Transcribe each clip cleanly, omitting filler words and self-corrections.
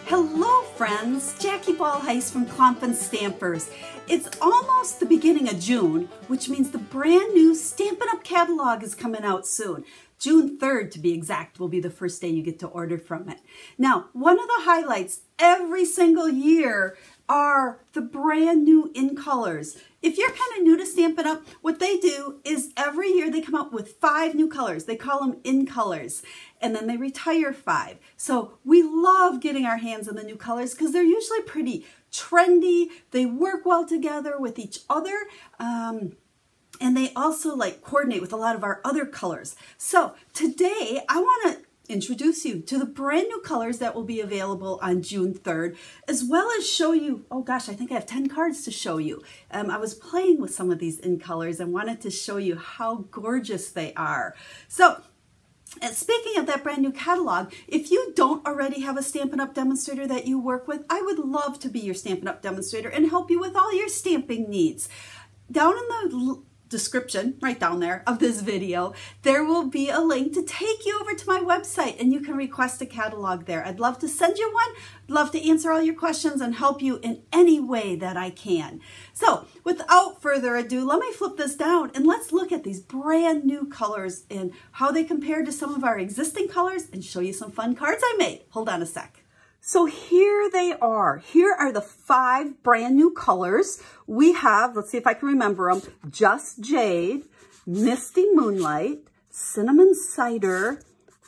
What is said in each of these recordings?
Hello friends, Jackie Bolhuis from Klompen Stampers. It's almost the beginning of June, which means the brand new Stampin' Up catalog is coming out soon. June 3rd, to be exact, will be the first day you get to order from it. Now, one of the highlights every single year are the brand new in colors. If you're kind of new to Stampin' Up, what they do is every year they come out with 5 new colors. They call them in colors, and then they retire 5. So we love getting our hands on the new colors because they're usually pretty trendy. They work well together with each other. And they also coordinate with a lot of our other colors. So today I want to introduce you to the brand new colors that will be available on June 3rd, as well as show you, oh gosh, I think I have 10 cards to show you. I was playing with some of these in colors and wanted to show you how gorgeous they are. So speaking of that brand new catalog, if you don't already have a Stampin' Up demonstrator that you work with, I would love to be your Stampin' Up demonstrator and help you with all your stamping needs. Down in the description right down there of this video, there will be a link to take you over to my website and you can request a catalog there. I'd love to send you one, love to answer all your questions and help you in any way that I can. So without further ado, let me flip this down and let's look at these brand new colors and how they compare to some of our existing colors and show you some fun cards I made. Hold on a sec. So here they are. Here are the 5 brand new colors. We have, let's see if I can remember them, Just Jade, Misty Moonlight, Cinnamon Cider,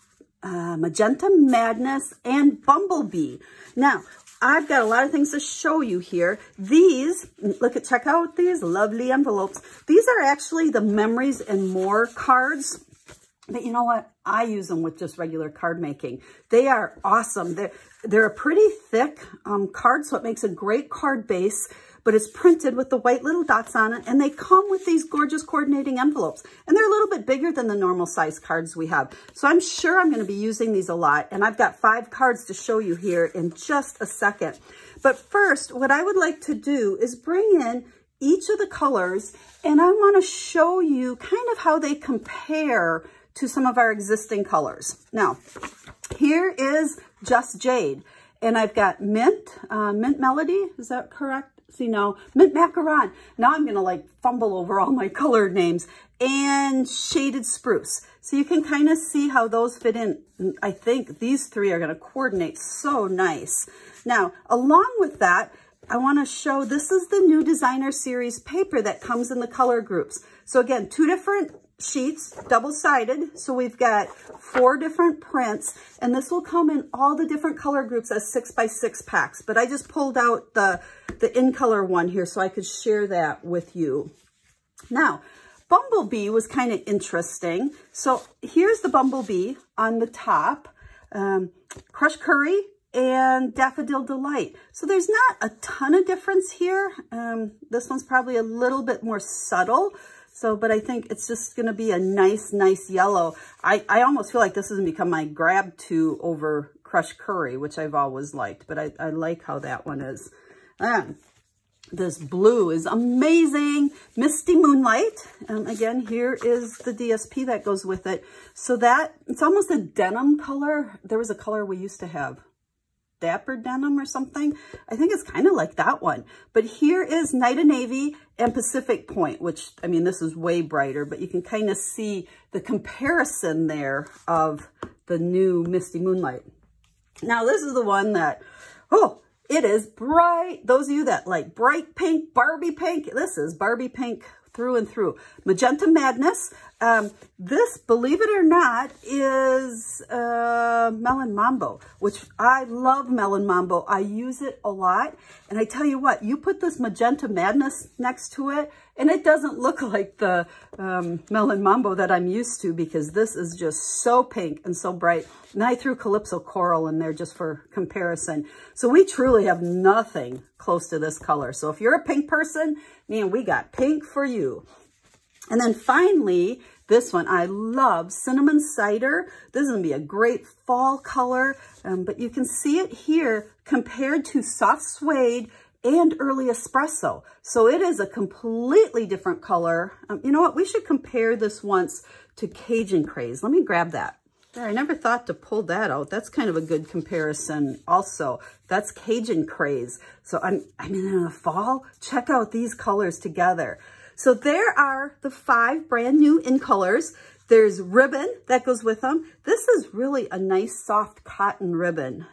Magenta Madness, and Bumblebee. Now, I've got a lot of things to show you here. These, check out these lovely envelopes. These are actually the Memories and More cards. But you know what? I use them with just regular card making. They are awesome. They're a pretty thick card, so it makes a great card base, but it's printed with the white little dots on it, and they come with these gorgeous coordinating envelopes. And they're a little bit bigger than the normal size cards we have. So I'm sure I'm going to be using these a lot, and I've got 5 cards to show you here in just a second. But first, what I would like to do is bring in each of the colors, and I want to show you kind of how they compare to some of our existing colors. Now, here is Just Jade, and I've got Mint Melody, is that correct? See, no, Mint Macaron. Now I'm gonna fumble over all my color names, and Shaded Spruce. So you can kind of see how those fit in. I think these 3 are gonna coordinate so nice. Now, along with that, I wanna show, this is the new Designer Series paper that comes in the color groups. So again, 2 different sheets, double-sided, so we've got 4 different prints, and this will come in all the different color groups as 6x6 packs, but I just pulled out the in-color one here so I could share that with you. Now, Bumblebee was kind of interesting. So here's the Bumblebee on the top, Crushed Curry and Daffodil Delight. So there's not a ton of difference here. This one's probably a little bit more subtle. So, but I think it's just going to be a nice yellow. I almost feel like this has become my grab to over Crushed Curry, which I've always liked, but I like how that one is. This blue is amazing. Misty Moonlight. Again, here is the DSP that goes with it. So that, it's almost a denim color. There was a color we used to have, Dapper Denim or something. I think it's kind of like that one. But here is Night of Navy and Pacific Point, which, I mean, this is way brighter, but you can kind of see the comparison there of the new Misty Moonlight. Now, this is the one that, oh, it is bright. Those of you that like bright pink, Barbie pink, this is Barbie pink through and through. Magenta Madness. This, believe it or not, is Melon Mambo, which I love Melon Mambo. I use it a lot. And I tell you what, you put this Magenta Madness next to it, and it doesn't look like the Melon Mambo that I'm used to, because this is just so pink and so bright. And I threw Calypso Coral in there just for comparison. So we truly have nothing close to this color. So if you're a pink person, man, we got pink for you. And then finally, this one, I love Cinnamon Cider. This is going to be a great fall color, but you can see it here compared to Soft Suede and Early Espresso. So it is a completely different color. You know what? We should compare this once to Cajun Craze. Let me grab that. There, I never thought to pull that out. That's kind of a good comparison also. That's Cajun Craze. So I'm in the fall. Check out these colors together. So there are the 5 brand new in colors. There's ribbon that goes with them. This is really a nice soft cotton ribbon.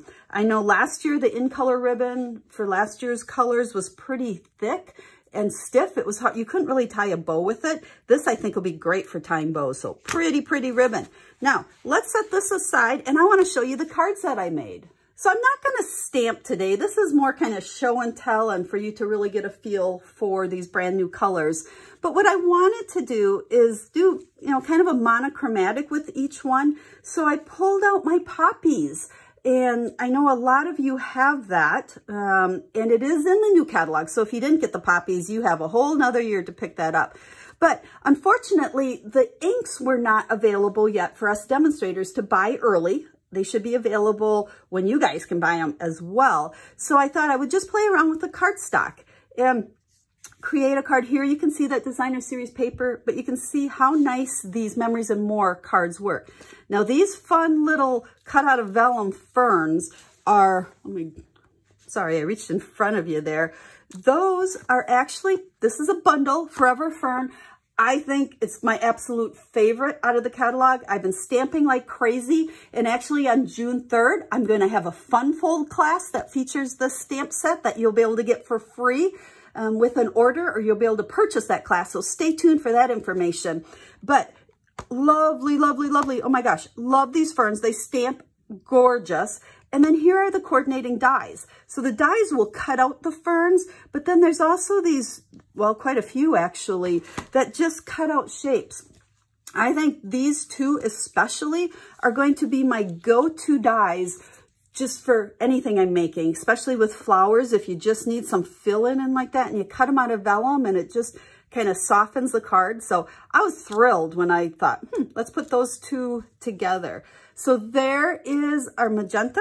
I know last year the in color ribbon for last year's colors was pretty thick and stiff. It was hard. You couldn't really tie a bow with it. This I think will be great for tying bows. So pretty ribbon. Now let's set this aside and I want to show you the cards that I made. So I'm not going to stamp today. This is more kind of show and tell and for you to really get a feel for these brand new colors. But what I wanted to do is do, kind of a monochromatic with each one. So I pulled out my poppies. And I know a lot of you have that, and it is in the new catalog. So if you didn't get the poppies, you have a whole nother year to pick that up. But unfortunately, the inks were not available yet for us demonstrators to buy early. They should be available when you guys can buy them as well. So I thought I would just play around with the cardstock and create a card. Here you can see that designer series paper, but you can see how nice these Memories and More cards work. Now these fun little cut out of vellum ferns are, sorry, I reached in front of you there. Those are actually, this is a bundle, Forever Fern. I think it's my absolute favorite out of the catalog. I've been stamping like crazy, and actually on June 3rd, I'm going to have a fun fold class that features this stamp set that you'll be able to get for free with an order, or you'll be able to purchase that class. So stay tuned for that information. But lovely, oh my gosh, love these ferns. They stamp gorgeous. And then here are the coordinating dies. So the dies will cut out the ferns, but then there's also these, well, quite a few actually, that just cut out shapes. I think these two especially are going to be my go-to dies just for anything I'm making, especially with flowers. If you just need some fill-in and like that, and you cut them out of vellum and it just kind of softens the card. So I was thrilled when I thought, let's put those two together. So there is our magenta.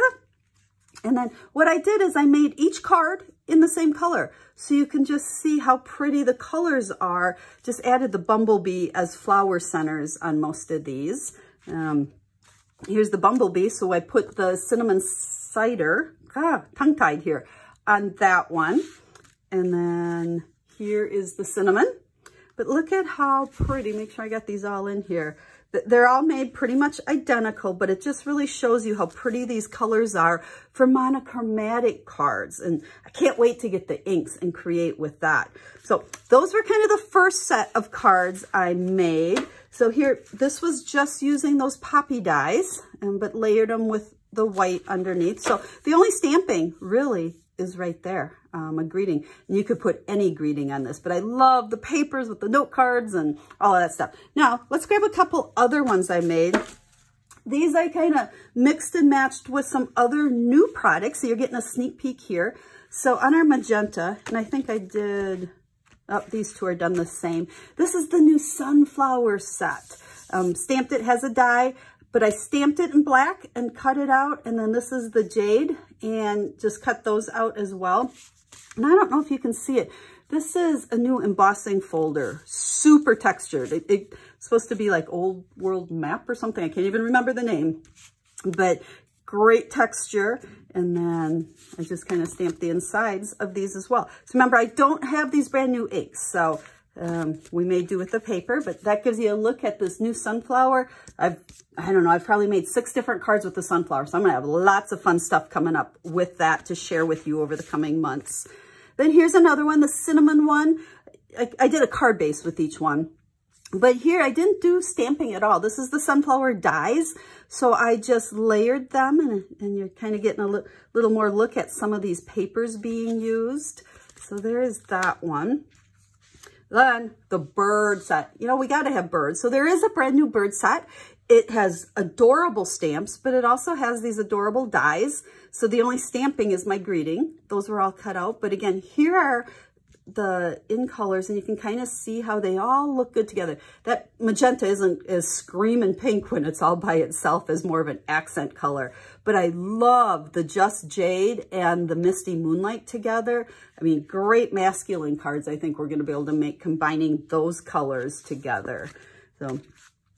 And then what I did is I made each card in the same color. So you can just see how pretty the colors are. Just added the bumblebee as flower centers on most of these. Here's the bumblebee. So I put the cinnamon cider, tongue-tied here, on that one. And then here is the cinnamon. But look at how pretty. Make sure I got these all in here. They're all made pretty much identical, but it just really shows you how pretty these colors are for monochromatic cards. And I can't wait to get the inks and create with that. So those were kind of the first set of cards I made. So here, this was just using those poppy dies, but layered them with the white underneath. So the only stamping really is right there, a greeting. And you could put any greeting on this, but I love the papers with the note cards and all of that stuff. Now, let's grab a couple other ones I made. These I kind of mixed and matched with some other new products. So you're getting a sneak peek here. So on our magenta, and I think I did, these two are done the same. This is the new sunflower set. Stamped It has a die, but I stamped it in black and cut it out. And then this is the jade, and just cut those out as well. And I don't know if you can see it. This is a new embossing folder, super textured. It's supposed to be like Old World Map or something. I can't even remember the name, but great texture. And then I just kind of stamped the insides of these as well. So remember, I don't have these brand new inks, so we may do with the paper, but that gives you a look at this new sunflower. I don't know, I've probably made 6 different cards with the sunflower, so I'm gonna have lots of fun stuff coming up with that to share with you over the coming months. Then here's another one, the cinnamon one. I did a card base with each one, but here I didn't do stamping at all. This is the sunflower dies, so I just layered them, and you're kind of getting a little more look at some of these papers being used. So there is that one. Then the bird set, we got to have birds. So there is a brand new bird set. It has adorable stamps, but it also has these adorable dies. So the only stamping is my greeting. Those were all cut out. But again, here are the in colors, and you can kind of see how they all look good together. That magenta isn't as screaming pink when it's all by itself, as more of an accent color. But I love the Just Jade and the Misty Moonlight together. I mean, great masculine cards I think we're going to be able to make combining those colors together. So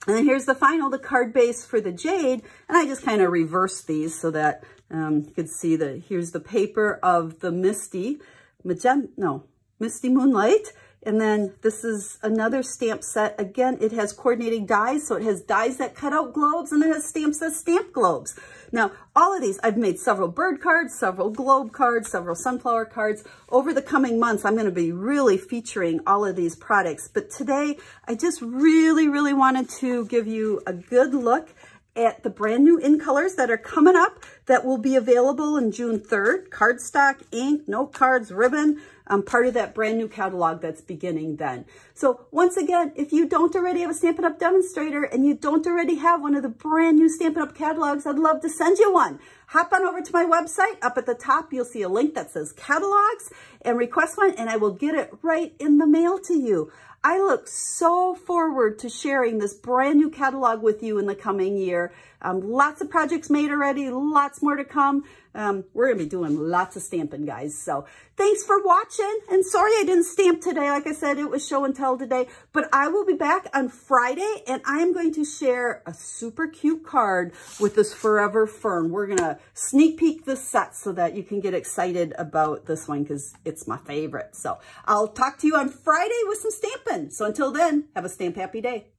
And then here's the final, the card base for the jade. And I just kind of reversed these so that you could see that here's the paper of the Misty Moonlight. And then this is another stamp set. Again, it has coordinating dies. So it has dies that cut out globes, and it has stamps that stamp globes. Now, all of these, I've made several bird cards, several globe cards, several sunflower cards. Over the coming months, I'm going to be really featuring all of these products. But today, I just really wanted to give you a good look at the brand new in colors that are coming up that will be available in June 3rd. Cardstock, ink, note cards, ribbon, part of that brand new catalog that's beginning then. So once again, if you don't already have a Stampin' Up! Demonstrator and you don't already have one of the brand new Stampin' Up! Catalogs, I'd love to send you one. Hop on over to my website. Up at the top, you'll see a link that says catalogs and request one, and I will get it right in the mail to you. I look so forward to sharing this brand new catalog with you in the coming year. Lots of projects made already, lots more to come. We're going to be doing lots of stamping, guys. So thanks for watching. And sorry I didn't stamp today. Like I said, it was show and tell today. But I will be back on Friday, and I am going to share a super cute card with this Forever Fern. We're going to sneak peek this set so that you can get excited about this one because it's my favorite. So I'll talk to you on Friday with some stamping. So until then, have a stamp happy day.